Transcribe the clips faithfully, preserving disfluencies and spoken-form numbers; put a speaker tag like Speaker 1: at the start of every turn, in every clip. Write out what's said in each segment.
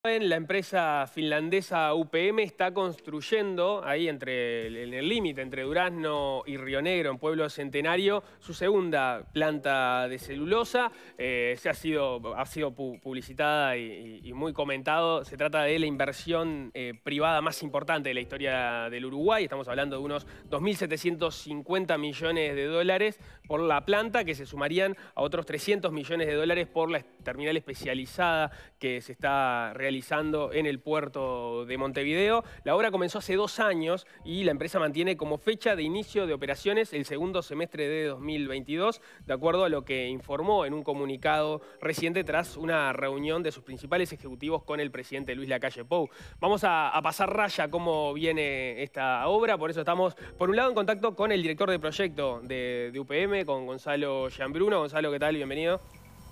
Speaker 1: La empresa finlandesa U P M está construyendo, ahí entre, en el límite entre Durazno y Río Negro, en Pueblo Centenario, su segunda planta de celulosa. Eh, se ha sido, ha sido publicitada y, y muy comentado. Se trata de la inversión eh, privada más importante de la historia del Uruguay. Estamos hablando de unos dos mil setecientos cincuenta millones de dólares por la planta, que se sumarían a otros trescientos millones de dólares por la terminal especializada que se está realizando realizando en el puerto de Montevideo. La obra comenzó hace dos años y la empresa mantiene como fecha de inicio de operaciones el segundo semestre de dos mil veintidós, de acuerdo a lo que informó en un comunicado reciente tras una reunión de sus principales ejecutivos con el presidente Luis Lacalle Pou. Vamos a, a pasar raya cómo viene esta obra, por eso estamos, por un lado, en contacto con el director de proyecto de, de U P M, con Gonzalo Gianbruno. Gonzalo, ¿qué tal? Bienvenido.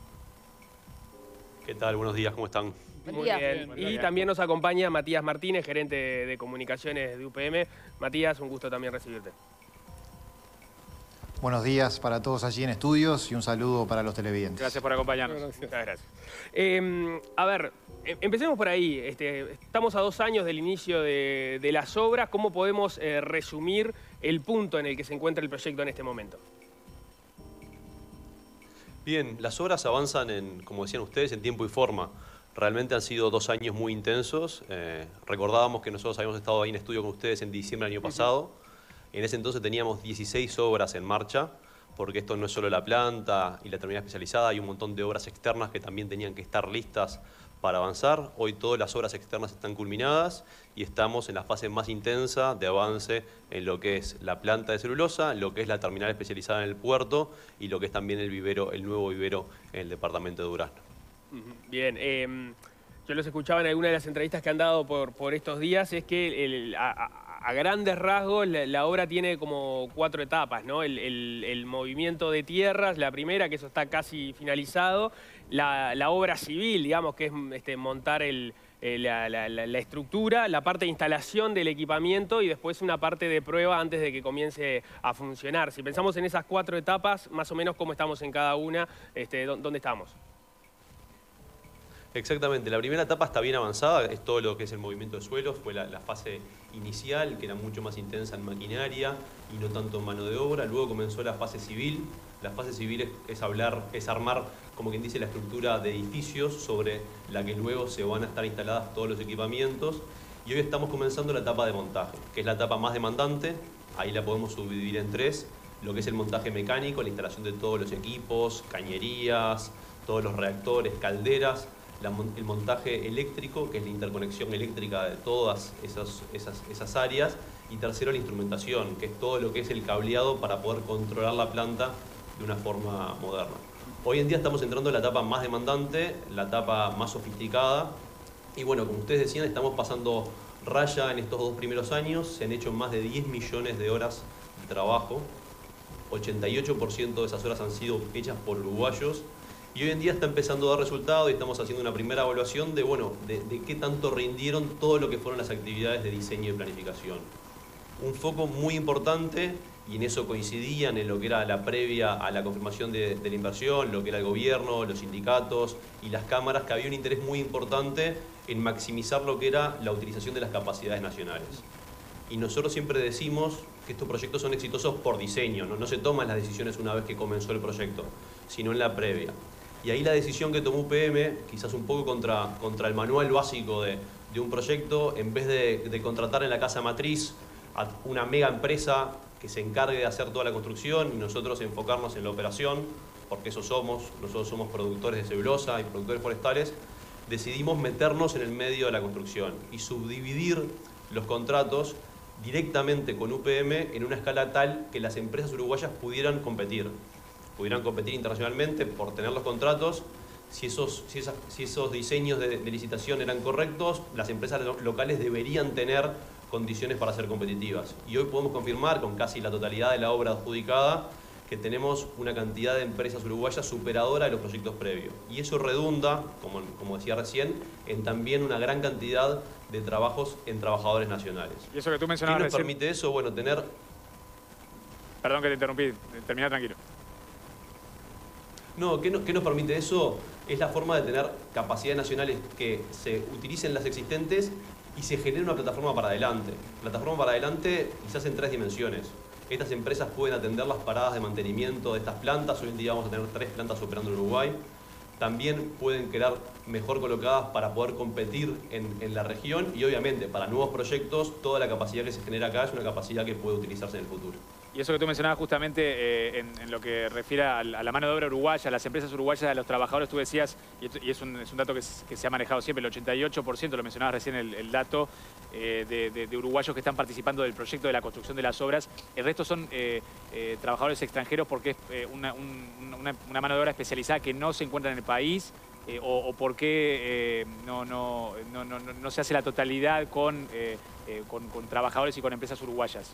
Speaker 2: ¿Qué tal? Buenos días, ¿cómo están?
Speaker 1: Muy bien. Y también nos acompaña Matías Martínez, gerente de comunicaciones de U P M. Matías, un gusto también recibirte.
Speaker 3: Buenos días para todos allí en estudios y un saludo para los televidentes.
Speaker 1: Gracias por acompañarnos. Gracias. Muchas gracias. Eh, a ver, empecemos por ahí. Este, estamos a dos años del inicio de, de las obras. ¿Cómo podemos eh, resumir el punto en el que se encuentra el proyecto en este momento?
Speaker 2: Bien, las obras avanzan, en, como decían ustedes, en tiempo y forma. Realmente han sido dos años muy intensos. Eh, recordábamos que nosotros habíamos estado ahí en estudio con ustedes en diciembre del año pasado. En ese entonces teníamos dieciséis obras en marcha, porque esto no es solo la planta y la terminal especializada, hay un montón de obras externas que también tenían que estar listas para avanzar. Hoy todas las obras externas están culminadas y estamos en la fase más intensa de avance en lo que es la planta de celulosa, lo que es la terminal especializada en el puerto y lo que es también el vivero, el nuevo vivero en el departamento de Durazno.
Speaker 1: Bien, eh, yo los escuchaba en alguna de las entrevistas que han dado por, por estos días, es que el, a, a grandes rasgos la, la obra tiene como cuatro etapas, ¿no? El, el, el movimiento de tierras, la primera, que eso está casi finalizado, la, la obra civil, digamos, que es este, montar el, la, la, la, la estructura, la parte de instalación del equipamiento y después una parte de prueba antes de que comience a funcionar. Si pensamos en esas cuatro etapas, más o menos cómo estamos en cada una, este, ¿dónde estamos?
Speaker 2: Exactamente, la primera etapa está bien avanzada, es todo lo que es el movimiento de suelos, fue la, la fase inicial, que era mucho más intensa en maquinaria y no tanto en mano de obra. Luego comenzó la fase civil. La fase civil es, es hablar, es armar, como quien dice, la estructura de edificios sobre la que luego se van a estar instaladas todos los equipamientos. Y hoy estamos comenzando la etapa de montaje, que es la etapa más demandante. Ahí la podemos subdividir en tres: lo que es el montaje mecánico, la instalación de todos los equipos, cañerías, todos los reactores, calderas. La, el montaje eléctrico, que es la interconexión eléctrica de todas esas, esas, esas áreas. Y tercero, la instrumentación, que es todo lo que es el cableado para poder controlar la planta de una forma moderna. Hoy en día estamos entrando en la etapa más demandante, la etapa más sofisticada. Y bueno, como ustedes decían, estamos pasando raya en estos dos primeros años. Se han hecho más de diez millones de horas de trabajo. ochenta y ocho por ciento de esas horas han sido hechas por uruguayos. Y hoy en día está empezando a dar resultados y estamos haciendo una primera evaluación de, bueno, de, de qué tanto rindieron todo lo que fueron las actividades de diseño y planificación. Un foco muy importante, y en eso coincidían en lo que era la previa a la confirmación de, de la inversión, lo que era el gobierno, los sindicatos y las cámaras, que había un interés muy importante en maximizar lo que era la utilización de las capacidades nacionales. Y nosotros siempre decimos que estos proyectos son exitosos por diseño, no, no se toman las decisiones una vez que comenzó el proyecto, sino en la previa. Y ahí la decisión que tomó U P M, quizás un poco contra, contra el manual básico de, de un proyecto, en vez de, de contratar en la casa matriz a una mega empresa que se encargue de hacer toda la construcción y nosotros enfocarnos en la operación, porque eso somos, nosotros somos productores de celulosa y productores forestales, decidimos meternos en el medio de la construcción y subdividir los contratos directamente con U P M en una escala tal que las empresas uruguayas pudieran competir. pudieran competir internacionalmente por tener los contratos. Si esos, si esas, si esos diseños de, de licitación eran correctos, las empresas locales deberían tener condiciones para ser competitivas. Y hoy podemos confirmar, con casi la totalidad de la obra adjudicada, que tenemos una cantidad de empresas uruguayas superadora de los proyectos previos. Y eso redunda, como, como decía recién, en también una gran cantidad de trabajos en trabajadores nacionales.
Speaker 4: Y eso que tú mencionabas
Speaker 2: ¿Qué nos
Speaker 4: recién...
Speaker 2: permite eso? Bueno, tener...
Speaker 4: Perdón que te interrumpí, termina tranquilo.
Speaker 2: No, ¿qué, no, ¿qué nos permite eso? es la forma de tener capacidades nacionales que se utilicen las existentes y se genere una plataforma para adelante. Plataforma para adelante quizás en tres dimensiones. Estas empresas pueden atender las paradas de mantenimiento de estas plantas. Hoy en día vamos a tener tres plantas operando en Uruguay. También pueden quedar mejor colocadas para poder competir en, en la región y obviamente para nuevos proyectos toda la capacidad que se genera acá es una capacidad que puede utilizarse en el futuro.
Speaker 4: Y eso que tú mencionabas justamente eh, en, en lo que refiere a, a la mano de obra uruguaya, a las empresas uruguayas, a los trabajadores, tú decías, y, esto, y es, un, es un dato que, que se ha manejado siempre, el ochenta y ocho por ciento, lo mencionabas recién el, el dato eh, de, de, de uruguayos que están participando del proyecto de la construcción de las obras. El resto son eh, eh, trabajadores extranjeros porque es eh, una, un, una, una mano de obra especializada que no se encuentra en el país. Eh, o, o por qué eh, no, no, no, no, no se hace la totalidad con, eh, eh, con, con trabajadores y con empresas uruguayas.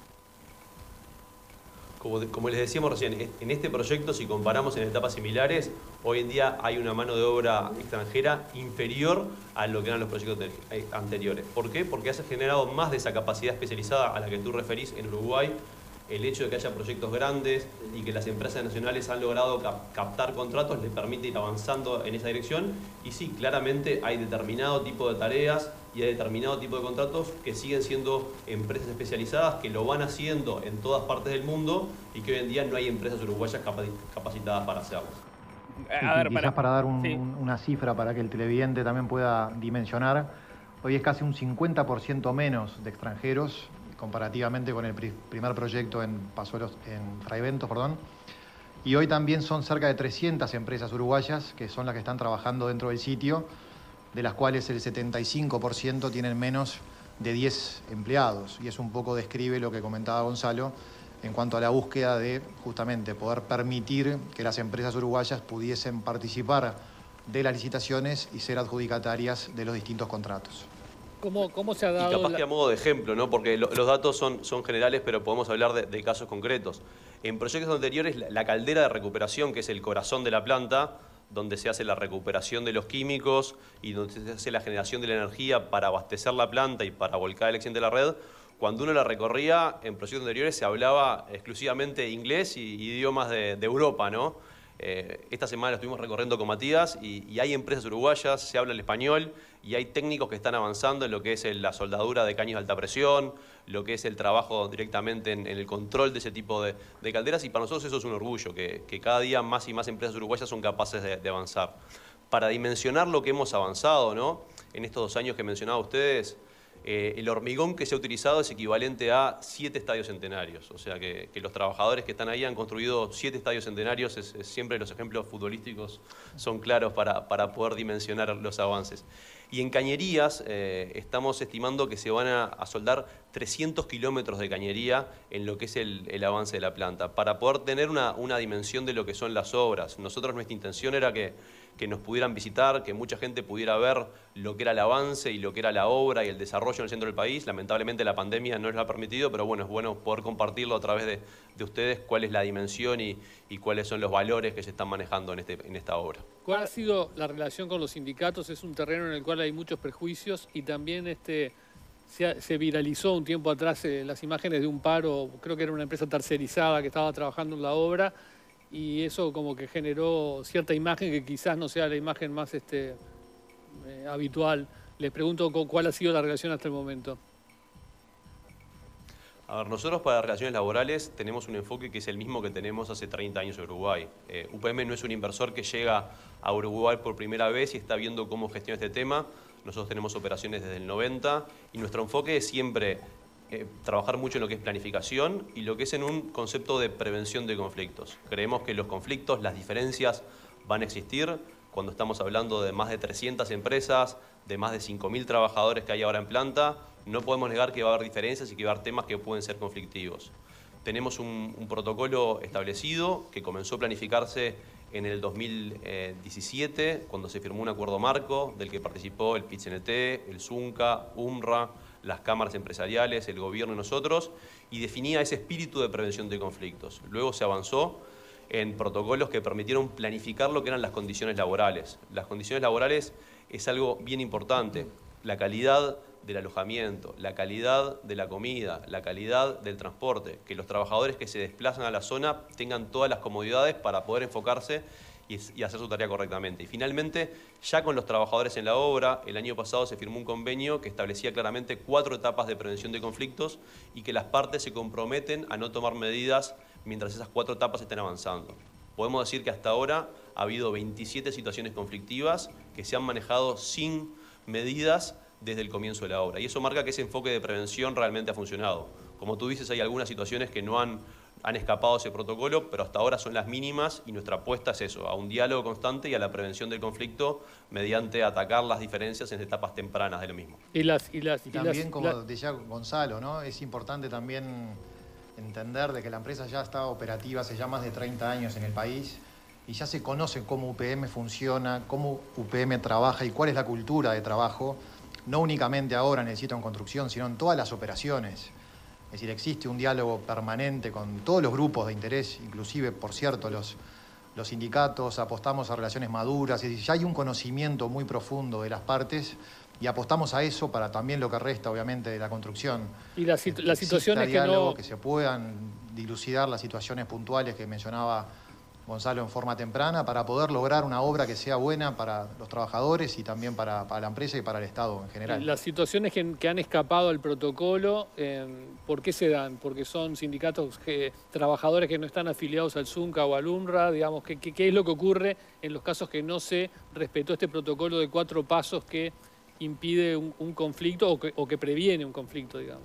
Speaker 2: Como, como les decíamos recién, en este proyecto, si comparamos en etapas similares, hoy en día hay una mano de obra extranjera inferior a lo que eran los proyectos anteriores. ¿Por qué? Porque has generado más de esa capacidad especializada a la que tú referís en Uruguay. El hecho de que haya proyectos grandes y que las empresas nacionales han logrado cap captar contratos les permite ir avanzando en esa dirección. Y sí, claramente hay determinado tipo de tareas y hay determinado tipo de contratos que siguen siendo empresas especializadas, que lo van haciendo en todas partes del mundo y que hoy en día no hay empresas uruguayas capacitadas para hacerlo.
Speaker 3: Sí, a ver, quizás para, para dar un, sí. una cifra para que el televidente también pueda dimensionar, hoy es casi un cincuenta por ciento menos de extranjeros comparativamente con el primer proyecto en Pazuelos, en Fraiventos, perdón. Y hoy también son cerca de trescientas empresas uruguayas que son las que están trabajando dentro del sitio, de las cuales el setenta y cinco por ciento tienen menos de diez empleados. Y eso un poco describe lo que comentaba Gonzalo en cuanto a la búsqueda de justamente poder permitir que las empresas uruguayas pudiesen participar de las licitaciones y ser adjudicatarias de los distintos contratos.
Speaker 5: ¿Cómo, cómo se ha dado?
Speaker 2: Y capaz
Speaker 5: la...
Speaker 2: que a modo de ejemplo, ¿no? Porque lo, los datos son, son generales, pero podemos hablar de, de casos concretos. En proyectos anteriores, la, la caldera de recuperación, que es el corazón de la planta, donde se hace la recuperación de los químicos y donde se hace la generación de la energía para abastecer la planta y para volcar el excedente de la red, cuando uno la recorría, en proyectos anteriores se hablaba exclusivamente inglés y idiomas de, de Europa, ¿no? Eh, esta semana lo estuvimos recorriendo con Matías y, y hay empresas uruguayas, se habla el español y hay técnicos que están avanzando en lo que es el, la soldadura de caños de alta presión, lo que es el trabajo directamente en, en el control de ese tipo de, de calderas y para nosotros eso es un orgullo, que, que cada día más y más empresas uruguayas son capaces de, de avanzar. Para dimensionar lo que hemos avanzado, ¿no? En estos dos años que mencionaba ustedes, Eh, el hormigón que se ha utilizado es equivalente a siete estadios centenarios. O sea que, que los trabajadores que están ahí han construido siete estadios centenarios. Es, es siempre los ejemplos futbolísticos son claros para, para poder dimensionar los avances. Y en cañerías eh, estamos estimando que se van a, a soldar trescientos kilómetros de cañería en lo que es el, el avance de la planta, para poder tener una, una dimensión de lo que son las obras. Nosotros nuestra intención era que que nos pudieran visitar, que mucha gente pudiera ver lo que era el avance y lo que era la obra y el desarrollo en el centro del país. Lamentablemente la pandemia no nos lo ha permitido, pero bueno, es bueno poder compartirlo a través de, de ustedes cuál es la dimensión y, y cuáles son los valores que se están manejando en, este, en esta obra.
Speaker 5: ¿Cuál ha sido la relación con los sindicatos? Es un terreno en el cual hay muchos prejuicios y también este, se, ha, se viralizó un tiempo atrás eh, las imágenes de un paro, creo que era una empresa tercerizada que estaba trabajando en la obra, y eso como que generó cierta imagen que quizás no sea la imagen más este, eh, habitual. Les pregunto cuál ha sido la relación hasta el momento.
Speaker 2: A ver, nosotros para relaciones laborales tenemos un enfoque que es el mismo que tenemos hace treinta años en Uruguay. Eh, U P M no es un inversor que llega a Uruguay por primera vez y está viendo cómo gestiona este tema. Nosotros tenemos operaciones desde el noventa y nuestro enfoque es siempre Eh, trabajar mucho en lo que es planificación y lo que es en un concepto de prevención de conflictos. Creemos que los conflictos, las diferencias van a existir cuando estamos hablando de más de trescientas empresas, de más de cinco mil trabajadores que hay ahora en planta. No podemos negar que va a haber diferencias y que va a haber temas que pueden ser conflictivos. Tenemos un, un protocolo establecido que comenzó a planificarse en el dos mil diecisiete, cuando se firmó un acuerdo marco del que participó el P I T C N T, el ZUNCA, U M R A, las cámaras empresariales, el gobierno y nosotros, y definía ese espíritu de prevención de conflictos. Luego se avanzó en protocolos que permitieron planificar lo que eran las condiciones laborales. Las condiciones laborales es algo bien importante. La calidad del alojamiento, la calidad de la comida, la calidad del transporte, que los trabajadores que se desplazan a la zona tengan todas las comodidades para poder enfocarse y, y hacer su tarea correctamente. Y finalmente, ya con los trabajadores en la obra, el año pasado se firmó un convenio que establecía claramente cuatro etapas de prevención de conflictos y que las partes se comprometen a no tomar medidas mientras esas cuatro etapas estén avanzando. Podemos decir que hasta ahora ha habido veintisiete situaciones conflictivas que se han manejado sin medidas desde el comienzo de la obra. Y eso marca que ese enfoque de prevención realmente ha funcionado. Como tú dices, hay algunas situaciones que no han, han escapado ese protocolo, pero hasta ahora son las mínimas y nuestra apuesta es eso, a un diálogo constante y a la prevención del conflicto mediante atacar las diferencias en etapas tempranas de lo mismo.
Speaker 3: Y, las, y, las, y, y también, las, como las... decía Gonzalo, ¿no? Es importante también entender de que la empresa ya está operativa hace ya más de treinta años en el país y ya se conoce cómo U P M funciona, cómo U P M trabaja y cuál es la cultura de trabajo, no únicamente ahora en el sitio en construcción, sino en todas las operaciones. Es decir, existe un diálogo permanente con todos los grupos de interés, inclusive, por cierto, los, los sindicatos, apostamos a relaciones maduras, es decir, ya hay un conocimiento muy profundo de las partes y apostamos a eso para también lo que resta, obviamente, de la construcción.
Speaker 5: Y las situ la situaciones que no...
Speaker 3: que se puedan dilucidar las situaciones puntuales que mencionaba Gonzalo en forma temprana para poder lograr una obra que sea buena para los trabajadores y también para, para la empresa y para el Estado en general.
Speaker 5: Las situaciones que, que han escapado al protocolo, eh, ¿por qué se dan? ¿Porque son sindicatos, que, trabajadores que no están afiliados al ZUNCA o al UNRWA? Digamos, ¿qué, qué, qué es lo que ocurre en los casos que no se respetó este protocolo de cuatro pasos que impide un, un conflicto o que, o que previene un conflicto, digamos?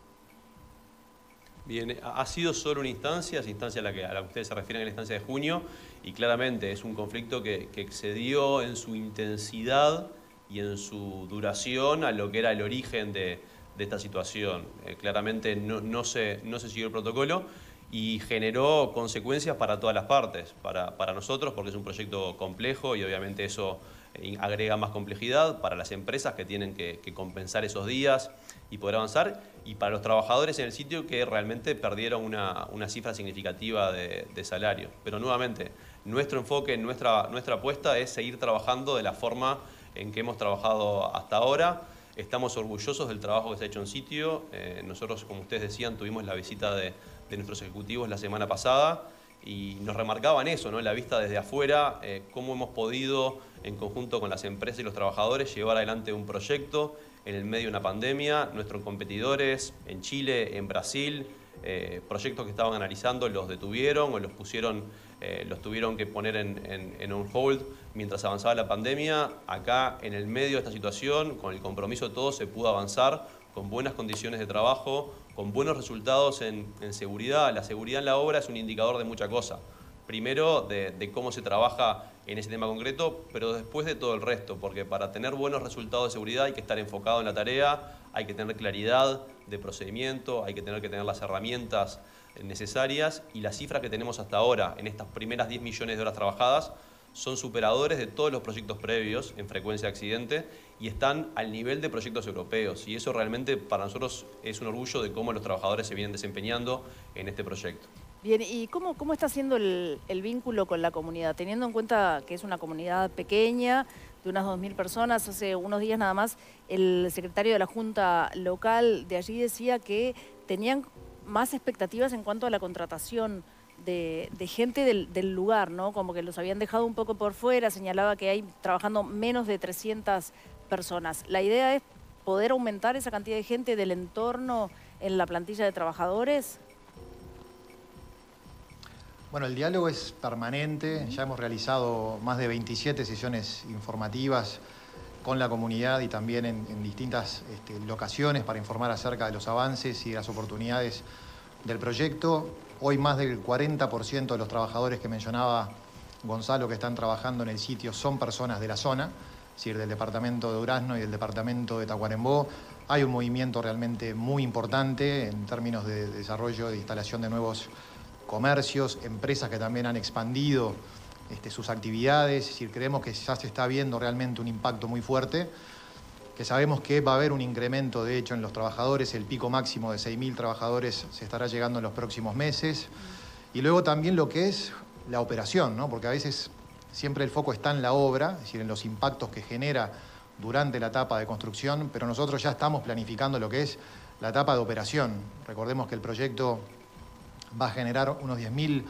Speaker 2: Bien, ha sido solo una instancia, esa instancia a la que, a la que ustedes se refieren, en la instancia de junio, y claramente es un conflicto que, que excedió en su intensidad y en su duración a lo que era el origen de, de esta situación. Eh, claramente no, no, se, no se siguió el protocolo y generó consecuencias para todas las partes, para, para nosotros porque es un proyecto complejo y obviamente eso agrega más complejidad, para las empresas que tienen que, que compensar esos días y poder avanzar, y para los trabajadores en el sitio que realmente perdieron una, una cifra significativa de, de salario. Pero nuevamente, nuestro enfoque, nuestra, nuestra apuesta es seguir trabajando de la forma en que hemos trabajado hasta ahora. Estamos orgullosos del trabajo que se ha hecho en sitio. Eh, nosotros, como ustedes decían, tuvimos la visita de, de nuestros ejecutivos la semana pasada y nos remarcaban eso, ¿no? La vista desde afuera, eh, cómo hemos podido, en conjunto con las empresas y los trabajadores, llevar adelante un proyecto en el medio de una pandemia. Nuestros competidores en Chile, en Brasil, eh, proyectos que estaban analizando los detuvieron o los pusieron, eh, los tuvieron que poner en, en, en un hold mientras avanzaba la pandemia. Acá, en el medio de esta situación, con el compromiso de todos, se pudo avanzar con buenas condiciones de trabajo, con buenos resultados en, en seguridad. La seguridad en la obra es un indicador de mucha cosa. Primero, de, de cómo se trabaja en ese tema concreto, pero después de todo el resto, porque para tener buenos resultados de seguridad hay que estar enfocado en la tarea, hay que tener claridad de procedimiento, hay que tener que tener las herramientas necesarias, y las cifras que tenemos hasta ahora en estas primeras diez millones de horas trabajadas son superadores de todos los proyectos previos en frecuencia de accidente y están al nivel de proyectos europeos, y eso realmente para nosotros es un orgullo de cómo los trabajadores se vienen desempeñando en este proyecto.
Speaker 6: Bien, ¿y cómo, cómo está siendo el, el vínculo con la comunidad? Teniendo en cuenta que es una comunidad pequeña, de unas dos mil personas, hace unos días nada más, el secretario de la Junta Local de allí decía que tenían más expectativas en cuanto a la contratación de, de gente del, del lugar, ¿no? Como que los habían dejado un poco por fuera, señalaba que hay trabajando menos de trescientas personas. La idea es poder aumentar esa cantidad de gente del entorno en la plantilla de trabajadores.
Speaker 3: Bueno, el diálogo es permanente, ya hemos realizado más de veintisiete sesiones informativas con la comunidad y también en, en distintas este, locaciones para informar acerca de los avances y de las oportunidades del proyecto. Hoy más del cuarenta por ciento de los trabajadores que mencionaba Gonzalo que están trabajando en el sitio son personas de la zona, es decir, del departamento de Durazno y del departamento de Tacuarembó. Hay un movimiento realmente muy importante en términos de desarrollo, de instalación de nuevos comercios, empresas que también han expandido este, sus actividades. Es decir, creemos que ya se está viendo realmente un impacto muy fuerte, que sabemos que va a haber un incremento, de hecho, en los trabajadores. El pico máximo de seis mil trabajadores se estará llegando en los próximos meses. Y luego también lo que es la operación, ¿no? Porque a veces siempre el foco está en la obra, es decir, en los impactos que genera durante la etapa de construcción, pero nosotros ya estamos planificando lo que es la etapa de operación. Recordemos que el proyecto va a generar unos diez mil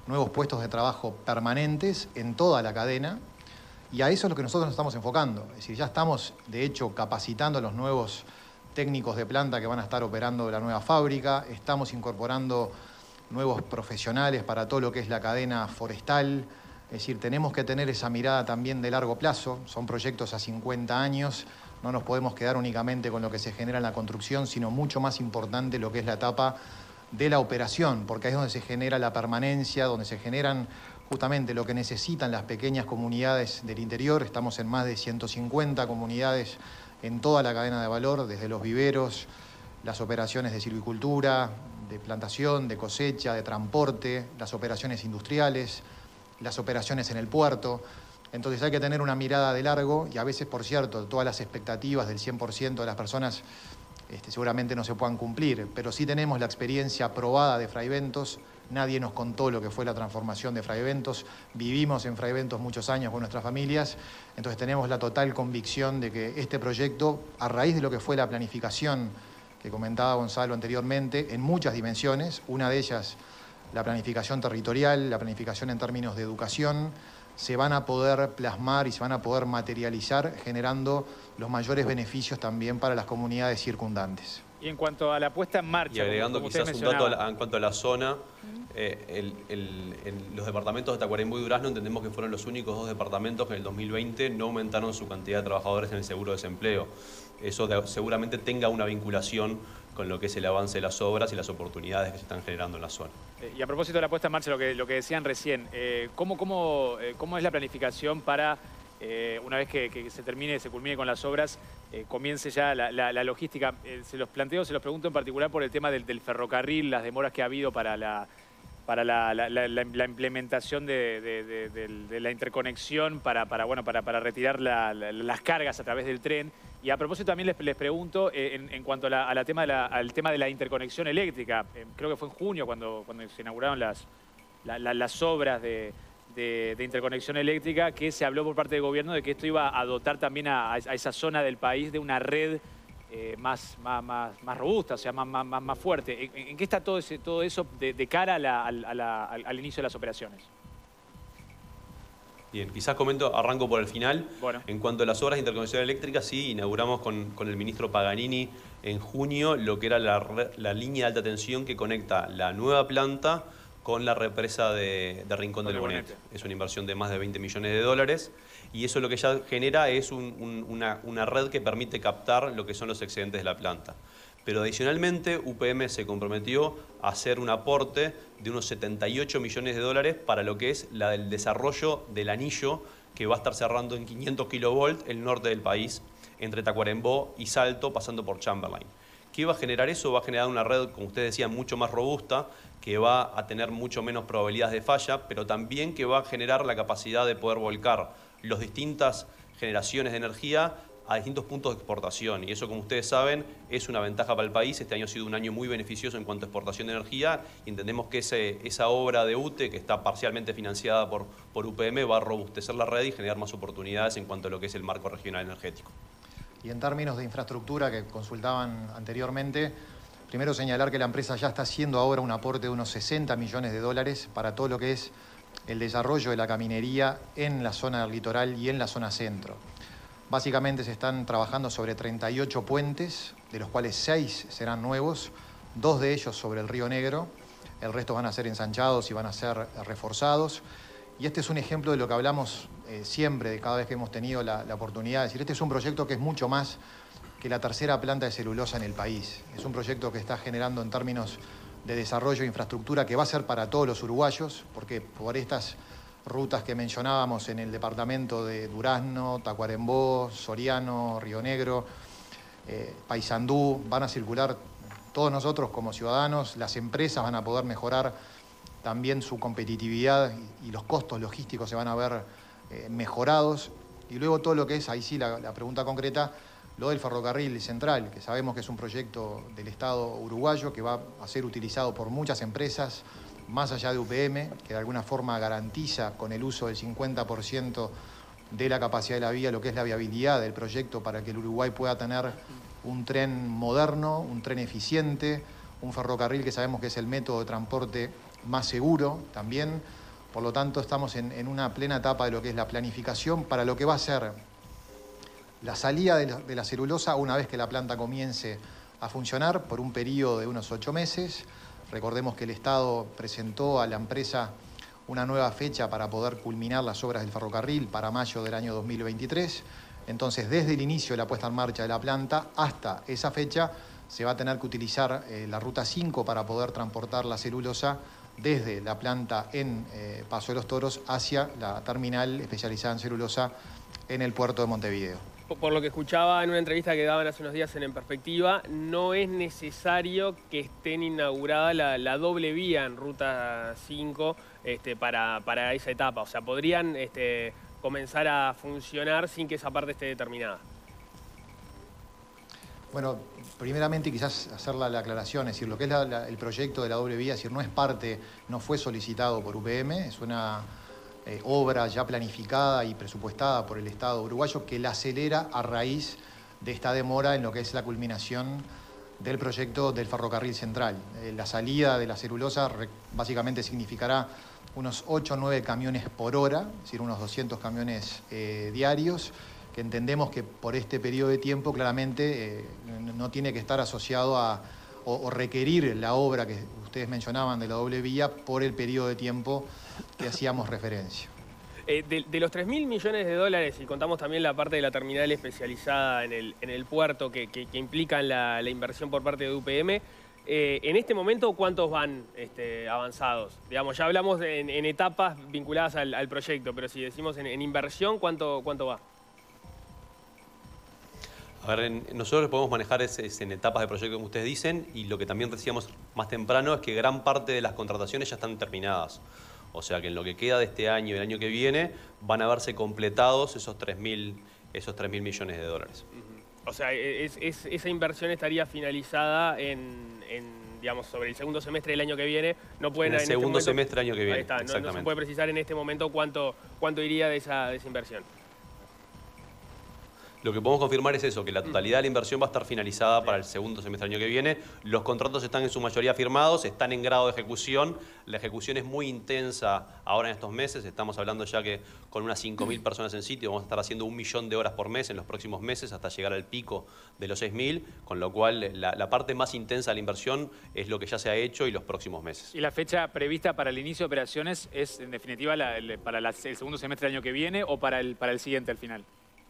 Speaker 3: nuevos puestos de trabajo permanentes en toda la cadena, y a eso es lo que nosotros nos estamos enfocando. Es decir, ya estamos, de hecho, capacitando a los nuevos técnicos de planta que van a estar operando la nueva fábrica, estamos incorporando nuevos profesionales para todo lo que es la cadena forestal. Es decir, tenemos que tener esa mirada también de largo plazo, son proyectos a cincuenta años, no nos podemos quedar únicamente con lo que se genera en la construcción, sino mucho más importante lo que es la etapa de la operación, porque ahí es donde se genera la permanencia, donde se generan justamente lo que necesitan las pequeñas comunidades del interior. Estamos en más de ciento cincuenta comunidades en toda la cadena de valor, desde los viveros, las operaciones de silvicultura, de plantación, de cosecha, de transporte, las operaciones industriales, las operaciones en el puerto. Entonces hay que tener una mirada de largo y a veces, por cierto, todas las expectativas del cien por ciento de las personas este, seguramente no se puedan cumplir, pero sí tenemos la experiencia probada de Fray Bentos. Nadie nos contó lo que fue la transformación de Fray Bentos. Vivimos en Fray Bentos muchos años con nuestras familias, entonces tenemos la total convicción de que este proyecto, a raíz de lo que fue la planificación que comentaba Gonzalo anteriormente, en muchas dimensiones, una de ellas la planificación territorial, la planificación en términos de educación, se van a poder plasmar y se van a poder materializar generando los mayores beneficios también para las comunidades circundantes.
Speaker 4: Y en cuanto a la puesta en marcha...
Speaker 2: Y agregando como, como quizás un dato la, en cuanto a la zona, eh, el, el, el, los departamentos de Tacuarembó y Durazno entendemos que fueron los únicos dos departamentos que en el dos mil veinte no aumentaron su cantidad de trabajadores en el seguro de desempleo. Eso de, seguramente tenga una vinculación con lo que es el avance de las obras y las oportunidades que se están generando en la zona.
Speaker 4: Eh, y a propósito de la puesta en marcha, lo que, lo que decían recién, eh, ¿cómo, cómo, eh, ¿cómo es la planificación para... Eh, una vez que, que se termine, se culmine con las obras, eh, comience ya la, la, la logística? Eh, se los planteo, se los pregunto en particular por el tema del, del ferrocarril, las demoras que ha habido para la, para la, la, la, la implementación de, de, de, de, de la interconexión para, para, bueno, para, para retirar la, la, las cargas a través del tren. Y a propósito también les, les pregunto eh, en, en cuanto a la, a la tema de la, al tema de la interconexión eléctrica. Eh, creo que fue en junio cuando, cuando se inauguraron las, la, la, las obras de... De, de interconexión eléctrica, que se habló por parte del gobierno de que esto iba a dotar también a, a esa zona del país de una red eh, más, más, más, más robusta, o sea, más, más, más fuerte. ¿En, en qué está todo, ese, todo eso de, de cara a la, a la, al, al inicio de las operaciones?
Speaker 2: Bien, quizás comento, arranco por el final.
Speaker 4: Bueno.
Speaker 2: En cuanto a las obras de interconexión eléctrica, sí, inauguramos con, con el ministro Paganini en junio lo que era la, la línea de alta tensión que conecta la nueva planta con la represa de, de Rincón del Bonete. Es una inversión de más de veinte millones de dólares y eso lo que ya genera es un, un, una, una red que permite captar lo que son los excedentes de la planta. Pero adicionalmente U P M se comprometió a hacer un aporte de unos setenta y ocho millones de dólares para lo que es la del desarrollo del anillo que va a estar cerrando en quinientos kilovolts el norte del país, entre Tacuarembó y Salto, pasando por Chamberlain. ¿Qué va a generar eso? Va a generar una red, como ustedes decían, mucho más robusta, que va a tener mucho menos probabilidades de falla, pero también que va a generar la capacidad de poder volcar las distintas generaciones de energía a distintos puntos de exportación. Y eso, como ustedes saben, es una ventaja para el país. Este año ha sido un año muy beneficioso en cuanto a exportación de energía. Y entendemos que ese, esa obra de U T E, que está parcialmente financiada por, por U P M, va a robustecer la red y generar más oportunidades en cuanto a lo que es el marco regional energético.
Speaker 3: Y en términos de infraestructura que consultaban anteriormente, primero señalar que la empresa ya está haciendo ahora un aporte de unos sesenta millones de dólares para todo lo que es el desarrollo de la caminería en la zona del litoral y en la zona centro. Básicamente se están trabajando sobre treinta y ocho puentes, de los cuales seis serán nuevos, dos de ellos sobre el Río Negro, el resto van a ser ensanchados y van a ser reforzados. Y este es un ejemplo de lo que hablamos eh, siempre, de cada vez que hemos tenido la, la oportunidad de decir, este es un proyecto que es mucho más que la tercera planta de celulosa en el país. Es un proyecto que está generando en términos de desarrollo e infraestructura que va a ser para todos los uruguayos, porque por estas rutas que mencionábamos en el departamento de Durazno, Tacuarembó, Soriano, Río Negro, eh, Paysandú, van a circular todos nosotros como ciudadanos, las empresas van a poder mejorar también su competitividad y, y los costos logísticos se van a ver eh, mejorados. Y luego todo lo que es, ahí sí la, la pregunta concreta, lo del ferrocarril central, que sabemos que es un proyecto del Estado uruguayo que va a ser utilizado por muchas empresas, más allá de U P M, que de alguna forma garantiza con el uso del cincuenta por ciento de la capacidad de la vía lo que es la viabilidad del proyecto para que el Uruguay pueda tener un tren moderno, un tren eficiente, un ferrocarril que sabemos que es el método de transporte más seguro también. Por lo tanto, estamos en, en una plena etapa de lo que es la planificación para lo que va a ser la salida de la, de la celulosa una vez que la planta comience a funcionar por un periodo de unos ocho meses. Recordemos que el Estado presentó a la empresa una nueva fecha para poder culminar las obras del ferrocarril para mayo del año dos mil veintitrés. Entonces, desde el inicio de la puesta en marcha de la planta hasta esa fecha, se va a tener que utilizar eh, la ruta cinco para poder transportar la celulosa desde la planta en eh, Paso de los Toros hacia la terminal especializada en celulosa en el puerto de Montevideo.
Speaker 1: Por lo que escuchaba en una entrevista que daban hace unos días en En Perspectiva, no es necesario que estén inaugurada la, la doble vía en Ruta cinco este, para, para esa etapa. O sea, podrían este, comenzar a funcionar sin que esa parte esté determinada.
Speaker 3: Bueno, primeramente quizás hacer la, la aclaración, es decir, lo que es la, la, el proyecto de la doble vía, es decir, no es parte, no fue solicitado por U P M, es una eh, obra ya planificada y presupuestada por el Estado uruguayo que la acelera a raíz de esta demora en lo que es la culminación del proyecto del ferrocarril central. Eh, la salida de la celulosa básicamente significará unos ocho o nueve camiones por hora, es decir, unos doscientos camiones eh, diarios, que entendemos que por este periodo de tiempo claramente eh, no tiene que estar asociado a o, o requerir la obra que ustedes mencionaban de la doble vía por el periodo de tiempo que hacíamos referencia.
Speaker 1: Eh, de, de los tres mil millones de dólares, y contamos también la parte de la terminal especializada en el, en el puerto que, que, que implican la, la inversión por parte de U P M, eh, en este momento, ¿cuántos van este, avanzados? Digamos, ya hablamos de, en, en etapas vinculadas al, al proyecto, pero si decimos en, en inversión, ¿cuánto, cuánto va?
Speaker 2: A ver, en, nosotros podemos manejar es, es en etapas de proyecto, como ustedes dicen, y lo que también decíamos más temprano es que gran parte de las contrataciones ya están terminadas. O sea que en lo que queda de este año y el año que viene van a verse completados esos tres mil esos tres mil millones de dólares.
Speaker 1: Uh-huh. O sea, es, es, esa inversión estaría finalizada en, en, digamos, sobre el segundo semestre del año que viene. No pueden,
Speaker 2: en el
Speaker 1: en
Speaker 2: segundo
Speaker 1: este momento,
Speaker 2: semestre del año que viene,
Speaker 1: ahí está,
Speaker 2: exactamente.
Speaker 1: No, no se puede precisar en este momento cuánto, cuánto iría de esa, de esa inversión.
Speaker 2: Lo que podemos confirmar es eso, que la totalidad de la inversión va a estar finalizada para el segundo semestre del año que viene. Los contratos están en su mayoría firmados, están en grado de ejecución. La ejecución es muy intensa ahora en estos meses. Estamos hablando ya que con unas cinco mil personas en sitio vamos a estar haciendo un millón de horas por mes en los próximos meses hasta llegar al pico de los seis mil, con lo cual la, la parte más intensa de la inversión es lo que ya se ha hecho y los próximos meses.
Speaker 4: ¿Y la fecha prevista para el inicio de operaciones es en definitiva la, el, para la, el segundo semestre del año que viene o para el, para el siguiente al final?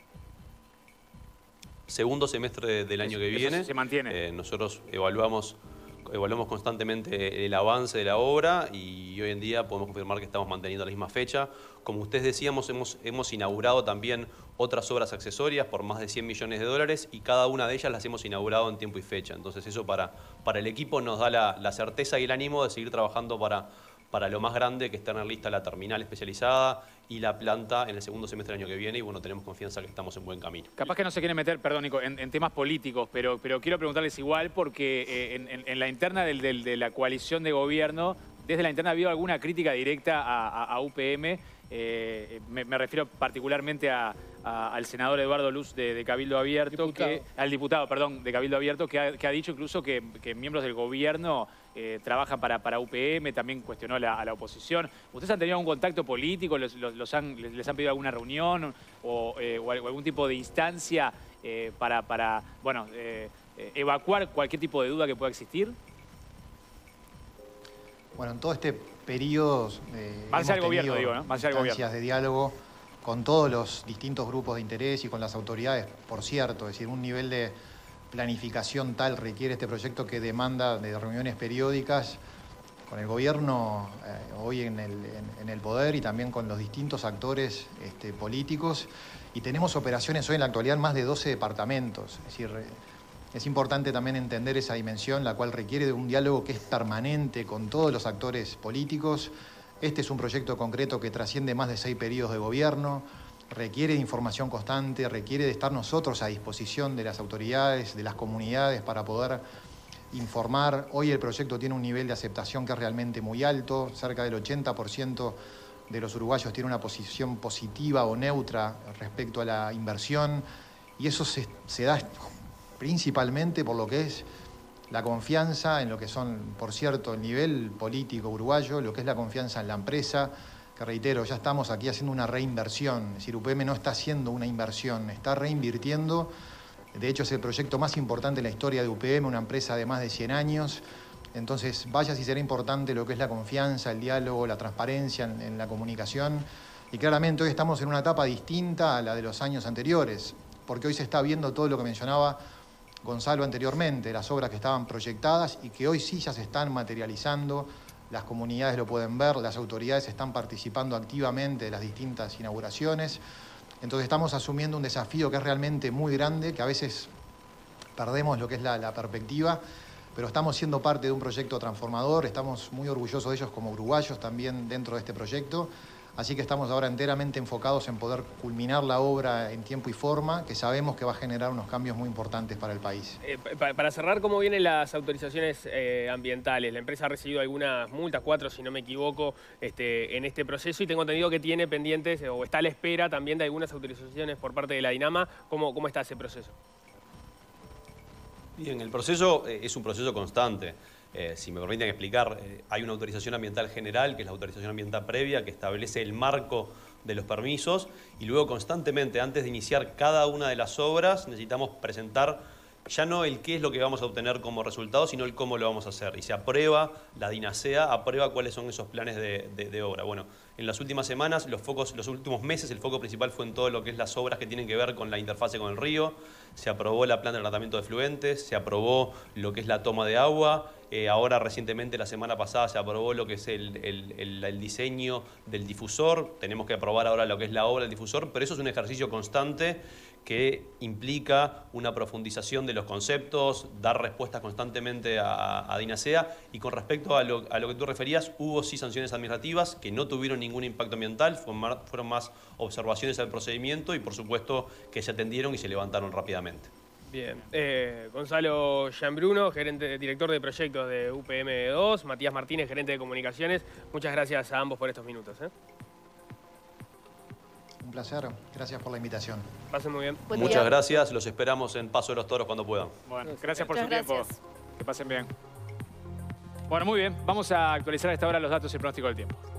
Speaker 2: Segundo semestre del año que viene.
Speaker 4: Eso se mantiene.
Speaker 2: Eh, nosotros evaluamos, evaluamos constantemente el avance de la obra y hoy en día podemos confirmar que estamos manteniendo la misma fecha. Como ustedes decíamos, hemos, hemos inaugurado también otras obras accesorias por más de cien millones de dólares y cada una de ellas las hemos inaugurado en tiempo y fecha. Entonces eso para, para el equipo nos da la, la certeza y el ánimo de seguir trabajando para, para lo más grande, que está en lista la terminal especializada y la planta en el segundo semestre del año que viene, y bueno, tenemos confianza que estamos en buen camino.
Speaker 4: Capaz que no se quiere meter, perdón Nico, en, en temas políticos, pero, pero quiero preguntarles igual porque eh, en, en, en la interna del, del, de la coalición de gobierno, desde la interna ha habido alguna crítica directa a, a, a U P M, eh, me, me refiero particularmente a, a, al senador Eduardo Luz de, de Cabildo Abierto, que, al diputado, perdón, de Cabildo Abierto, que ha, que ha dicho incluso que, que miembros del gobierno eh, trabajan para, para U P M, también cuestionó la, a la oposición. ¿Ustedes han tenido algún contacto político? ¿Los, los, los han, les, les han pedido alguna reunión o, eh, o algún tipo de instancia eh, para, para bueno, eh, evacuar cualquier tipo de duda que pueda existir?
Speaker 3: Bueno, en todo este periodo eh,
Speaker 4: más al gobierno, digo, ¿no? Más al gobierno.
Speaker 3: De diálogo con todos los distintos grupos de interés y con las autoridades, por cierto, es decir, un nivel de planificación tal requiere este proyecto que demanda de reuniones periódicas con el gobierno eh, hoy en el, en, en el poder y también con los distintos actores este, políticos, y tenemos operaciones hoy en la actualidad en más de doce departamentos, es decir, eh, es importante también entender esa dimensión, la cual requiere de un diálogo que es permanente con todos los actores políticos. Este es un proyecto concreto que trasciende más de seis periodos de gobierno, requiere de información constante, requiere de estar nosotros a disposición de las autoridades, de las comunidades para poder informar. Hoy el proyecto tiene un nivel de aceptación que es realmente muy alto, cerca del ochenta por ciento de los uruguayos tiene una posición positiva o neutra respecto a la inversión, y eso se, se da principalmente por lo que es la confianza en lo que son, por cierto, el nivel político uruguayo, lo que es la confianza en la empresa, que reitero, ya estamos aquí haciendo una reinversión. Es decir, U P M no está haciendo una inversión, está reinvirtiendo. De hecho, es el proyecto más importante en la historia de U P M, una empresa de más de cien años. Entonces, vaya si será importante lo que es la confianza, el diálogo, la transparencia en, en la comunicación. Y claramente hoy estamos en una etapa distinta a la de los años anteriores, porque hoy se está viendo todo lo que mencionaba Gonzalo anteriormente, las obras que estaban proyectadas y que hoy sí ya se están materializando, las comunidades lo pueden ver, las autoridades están participando activamente de las distintas inauguraciones. Entonces estamos asumiendo un desafío que es realmente muy grande, que a veces perdemos lo que es la, la perspectiva, pero estamos siendo parte de un proyecto transformador, estamos muy orgullosos de ellos como uruguayos también dentro de este proyecto, así que estamos ahora enteramente enfocados en poder culminar la obra en tiempo y forma, que sabemos que va a generar unos cambios muy importantes para el país.
Speaker 1: Eh, para cerrar, ¿cómo vienen las autorizaciones eh, ambientales? La empresa ha recibido algunas multas, cuatro si no me equivoco, este, en este proceso, y tengo entendido que tiene pendientes o está a la espera también de algunas autorizaciones por parte de la DINAMA. ¿Cómo, cómo está ese proceso?
Speaker 2: Bien, el proceso eh, es un proceso constante. Eh, si me permiten explicar, eh, hay una autorización ambiental general, que es la autorización ambiental previa, que establece el marco de los permisos, y luego constantemente, antes de iniciar cada una de las obras, necesitamos presentar ya no el qué es lo que vamos a obtener como resultado, sino el cómo lo vamos a hacer. Y se aprueba, la DINASEA aprueba cuáles son esos planes de, de, de obra. Bueno, en las últimas semanas, los focos, los últimos meses, el foco principal fue en todo lo que es las obras que tienen que ver con la interfase con el río. Se aprobó la planta de tratamiento de efluentes, se aprobó lo que es la toma de agua. Eh, ahora, recientemente, la semana pasada, se aprobó lo que es el, el, el, el diseño del difusor. Tenemos que aprobar ahora lo que es la obra del difusor, pero eso es un ejercicio constante que implica una profundización de los conceptos, dar respuestas constantemente a, a DINASEA. Y con respecto a lo, a lo que tú referías, hubo sí sanciones administrativas que no tuvieron ningún impacto ambiental, fueron más, fueron más observaciones al procedimiento y por supuesto que se atendieron y se levantaron rápidamente.
Speaker 1: Bien. Eh, Gonzalo Gianbruno, gerente, director de proyectos de U P M dos, Matías Martínez, gerente de comunicaciones. Muchas gracias a ambos por estos minutos. ¿eh?
Speaker 3: Un placer, gracias por la invitación.
Speaker 1: Pasen muy bien.
Speaker 6: Buen
Speaker 2: Muchas
Speaker 6: día.
Speaker 2: gracias, los esperamos en Paso de los Toros cuando puedan.
Speaker 4: Bueno, gracias por
Speaker 6: Muchas
Speaker 4: su tiempo.
Speaker 6: gracias.
Speaker 4: Que pasen bien. Bueno, muy bien. Vamos a actualizar a esta hora los datos y el pronóstico del tiempo.